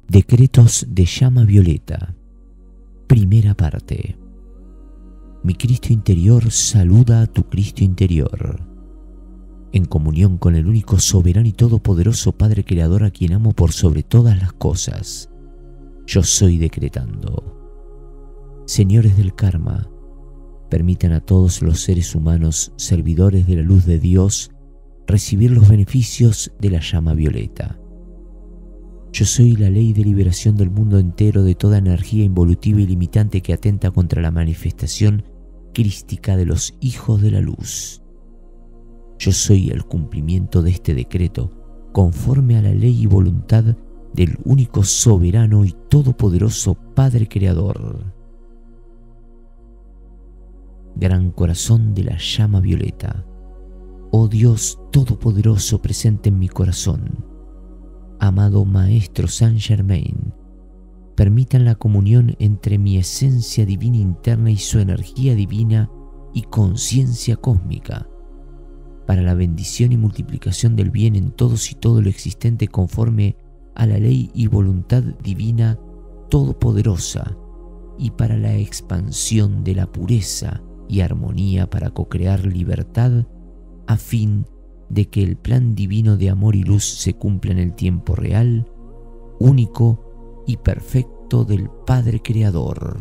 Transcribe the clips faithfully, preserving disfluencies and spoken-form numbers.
Decretos de llama violeta. Primera parte. Mi Cristo interior saluda a tu Cristo interior. En comunión con el único soberano y todopoderoso Padre Creador, a quien amo por sobre todas las cosas, yo soy decretando. Señores del karma, permitan a todos los seres humanos, servidores de la luz de Dios, recibir los beneficios de la llama violeta. Yo soy la ley de liberación del mundo entero de toda energía involutiva y limitante que atenta contra la manifestación crística de los hijos de la luz. Yo soy el cumplimiento de este decreto conforme a la ley y voluntad del único soberano y todopoderoso Padre Creador. Gran corazón de la llama violeta, oh Dios todopoderoso presente en mi corazón, amado Maestro Saint Germain, permitan la comunión entre mi esencia divina interna y su energía divina y conciencia cósmica, para la bendición y multiplicación del bien en todos y todo lo existente conforme a la ley y voluntad divina todopoderosa, y para la expansión de la pureza y armonía para co-crear libertad, a fin de que el plan divino de amor y luz se cumpla en el tiempo real, único y perfecto del Padre Creador.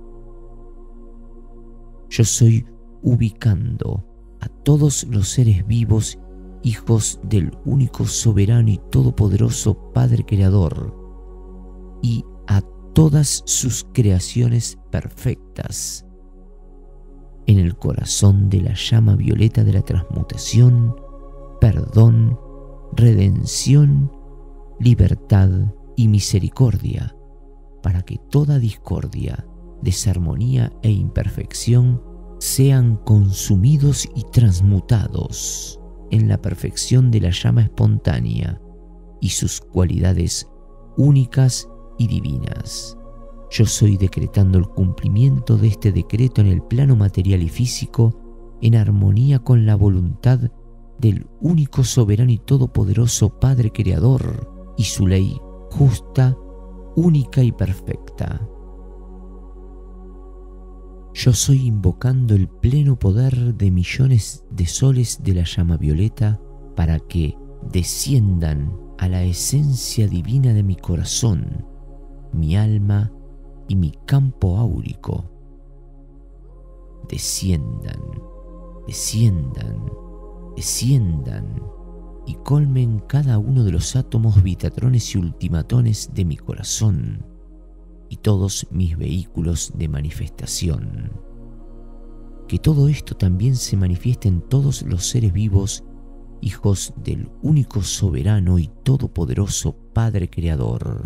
Yo soy ubicando a todos los seres vivos, hijos del único soberano y todopoderoso Padre Creador, y a todas sus creaciones perfectas, en el corazón de la llama violeta de la transmutación, perdón, redención, libertad y misericordia, para que toda discordia, desarmonía e imperfección sean consumidos y transmutados en la perfección de la llama espontánea y sus cualidades únicas y divinas. Yo soy decretando el cumplimiento de este decreto en el plano material y físico, en armonía con la voluntad del único soberano y todopoderoso Padre Creador y su ley justa, única y perfecta. Yo soy invocando el pleno poder de millones de soles de la llama violeta para que desciendan a la esencia divina de mi corazón, mi alma y mi campo áurico. Desciendan, desciendan, desciendan y colmen cada uno de los átomos, bitatrones y ultimatones de mi corazón y todos mis vehículos de manifestación. Que todo esto también se manifieste en todos los seres vivos, hijos del único soberano y todopoderoso Padre Creador,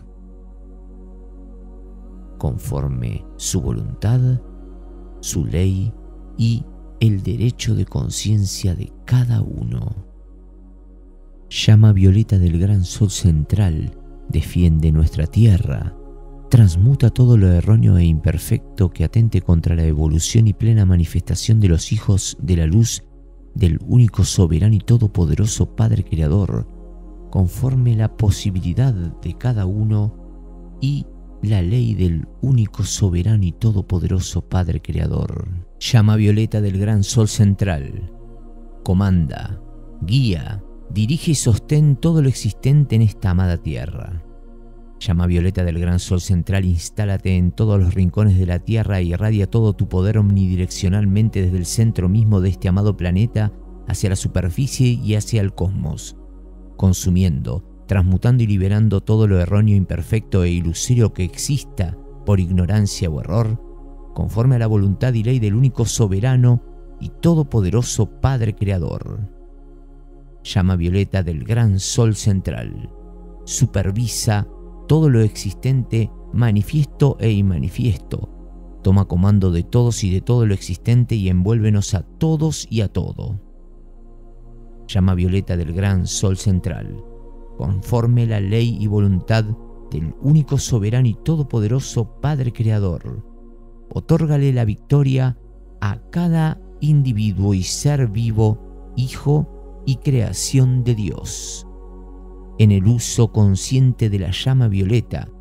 conforme su voluntad, su ley y el derecho de conciencia de cada uno. Llama violeta del gran sol central, defiende nuestra tierra, transmuta todo lo erróneo e imperfecto que atente contra la evolución y plena manifestación de los hijos de la luz del único soberano y todopoderoso Padre Creador, conforme la posibilidad de cada uno y la ley del único soberano y todopoderoso Padre Creador. Llama violeta del gran sol central, comanda, guía, dirige y sostén todo lo existente en esta amada tierra. Llama violeta del gran sol central, instálate en todos los rincones de la tierra y irradia todo tu poder omnidireccionalmente desde el centro mismo de este amado planeta hacia la superficie y hacia el cosmos, consumiendo, transmutando y liberando todo lo erróneo, imperfecto e ilusorio que exista por ignorancia o error, conforme a la voluntad y ley del único soberano y todopoderoso Padre Creador. Llama violeta del gran sol central, supervisa todo lo existente, manifiesto e inmanifiesto. Toma comando de todos y de todo lo existente y envuélvenos a todos y a todo. Llama violeta del gran sol central, conforme la ley y voluntad del único soberano y todopoderoso Padre Creador. Otórgale la victoria a cada individuo y ser vivo, hijo y creación de Dios. En el uso consciente de la llama violeta,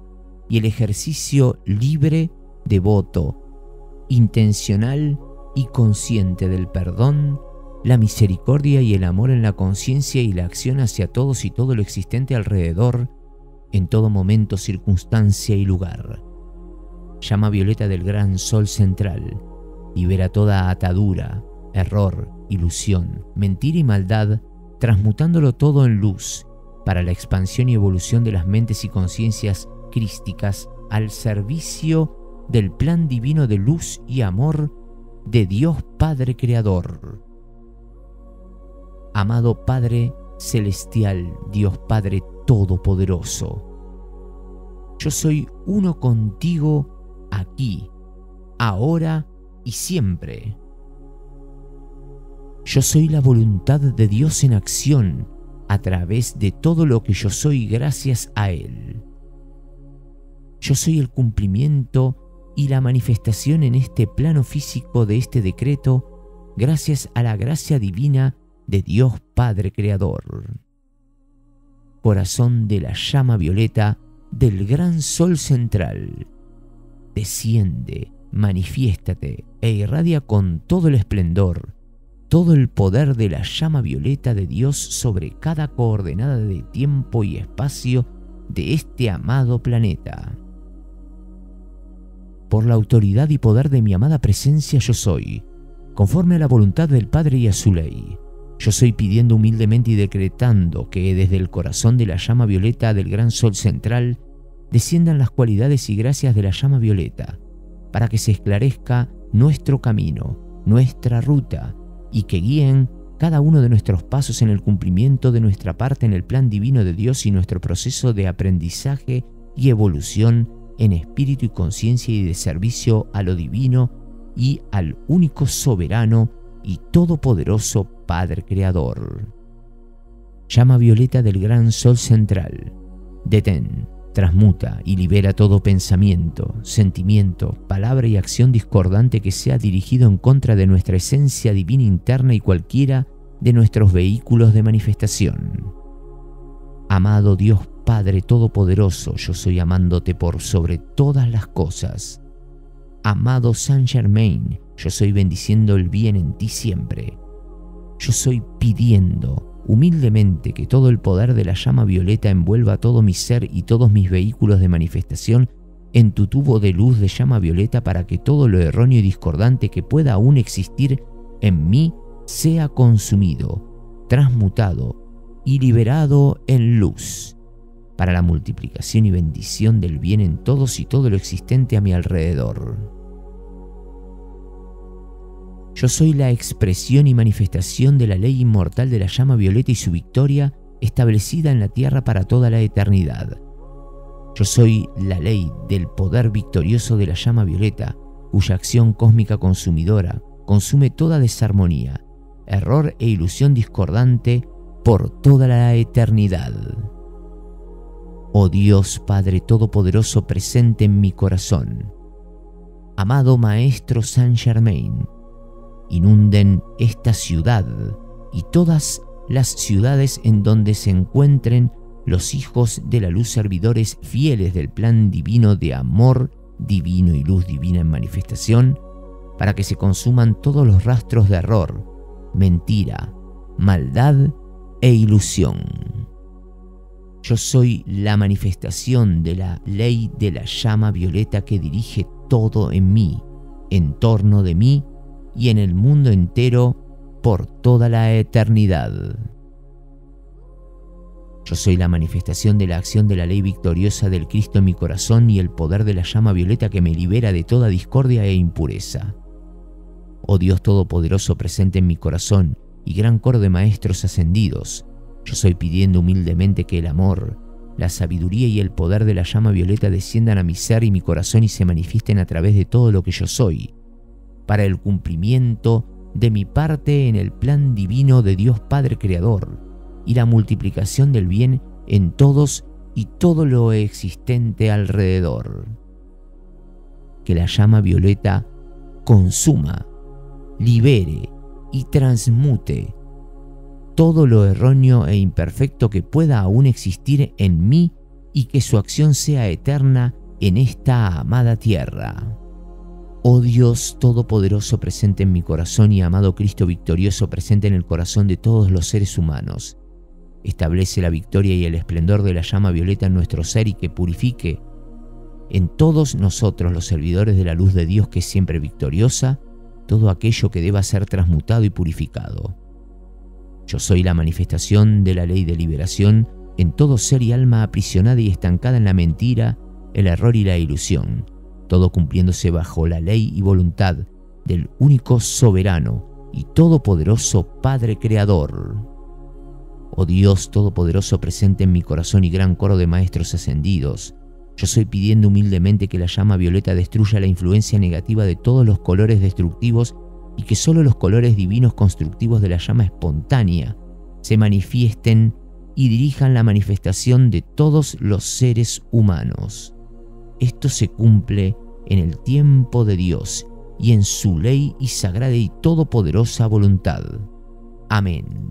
y el ejercicio libre, devoto, intencional y consciente del perdón, la misericordia y el amor en la conciencia y la acción hacia todos y todo lo existente alrededor, en todo momento, circunstancia y lugar. Llama violeta del gran sol central, libera toda atadura, error, ilusión, mentira y maldad, transmutándolo todo en luz para la expansión y evolución de las mentes y conciencias crísticas al servicio del plan divino de luz y amor de Dios Padre Creador. Amado Padre Celestial, Dios Padre Todopoderoso, yo soy uno contigo aquí, ahora y siempre. Yo soy la voluntad de Dios en acción a través de todo lo que yo soy gracias a Él. Yo soy el cumplimiento y la manifestación en este plano físico de este decreto gracias a la gracia divina de Dios Padre Creador. Corazón de la llama violeta del gran sol central, desciende, manifiéstate e irradia con todo el esplendor, todo el poder de la llama violeta de Dios sobre cada coordenada de tiempo y espacio de este amado planeta. Por la autoridad y poder de mi amada presencia yo soy, conforme a la voluntad del Padre y a su ley. Yo soy pidiendo humildemente y decretando que desde el corazón de la llama violeta del gran sol central desciendan las cualidades y gracias de la llama violeta, para que se esclarezca nuestro camino, nuestra ruta, y que guíen cada uno de nuestros pasos en el cumplimiento de nuestra parte en el plan divino de Dios y nuestro proceso de aprendizaje y evolución en espíritu y conciencia y de servicio a lo divino y al único soberano y todopoderoso Padre Creador. Llama violeta del gran sol central, detén, transmuta y libera todo pensamiento, sentimiento, palabra y acción discordante que sea dirigido en contra de nuestra esencia divina interna y cualquiera de nuestros vehículos de manifestación. Amado Dios Padre Todopoderoso, yo soy amándote por sobre todas las cosas. Amado Saint Germain, yo soy bendiciendo el bien en ti siempre. Yo soy pidiendo humildemente que todo el poder de la llama violeta envuelva todo mi ser y todos mis vehículos de manifestación en tu tubo de luz de llama violeta para que todo lo erróneo y discordante que pueda aún existir en mí sea consumido, transmutado y liberado en luz, para la multiplicación y bendición del bien en todos y todo lo existente a mi alrededor. Yo soy la expresión y manifestación de la ley inmortal de la llama violeta y su victoria establecida en la tierra para toda la eternidad. Yo soy la ley del poder victorioso de la llama violeta, cuya acción cósmica consumidora consume toda desarmonía, error e ilusión discordante por toda la eternidad. Oh Dios Padre Todopoderoso presente en mi corazón, amado Maestro Saint Germain, inunden esta ciudad y todas las ciudades en donde se encuentren los hijos de la luz servidores fieles del plan divino de amor divino y luz divina en manifestación, para que se consuman todos los rastros de error, mentira, maldad e ilusión. Yo soy la manifestación de la ley de la llama violeta que dirige todo en mí, en torno de mí y en el mundo entero por toda la eternidad. Yo soy la manifestación de la acción de la ley victoriosa del Cristo en mi corazón y el poder de la llama violeta que me libera de toda discordia e impureza. Oh Dios Todopoderoso presente en mi corazón y gran coro de maestros ascendidos, yo soy pidiendo humildemente que el amor, la sabiduría y el poder de la llama violeta desciendan a mi ser y mi corazón y se manifiesten a través de todo lo que yo soy, para el cumplimiento de mi parte en el plan divino de Dios Padre Creador y la multiplicación del bien en todos y todo lo existente alrededor. Que la llama violeta consuma, libere y transmute todo lo erróneo e imperfecto que pueda aún existir en mí y que su acción sea eterna en esta amada tierra. Oh Dios Todopoderoso presente en mi corazón y amado Cristo victorioso presente en el corazón de todos los seres humanos, establece la victoria y el esplendor de la llama violeta en nuestro ser y que purifique en todos nosotros los servidores de la luz de Dios que es siempre victoriosa, todo aquello que deba ser transmutado y purificado. Yo soy la manifestación de la ley de liberación en todo ser y alma aprisionada y estancada en la mentira, el error y la ilusión, todo cumpliéndose bajo la ley y voluntad del único soberano y todopoderoso Padre Creador. Oh Dios Todopoderoso presente en mi corazón y gran coro de maestros ascendidos, yo soy pidiendo humildemente que la llama violeta destruya la influencia negativa de todos los colores destructivos y que solo los colores divinos constructivos de la llama espontánea se manifiesten y dirijan la manifestación de todos los seres humanos. Esto se cumple en el tiempo de Dios y en su ley y sagrada y todopoderosa voluntad. Amén.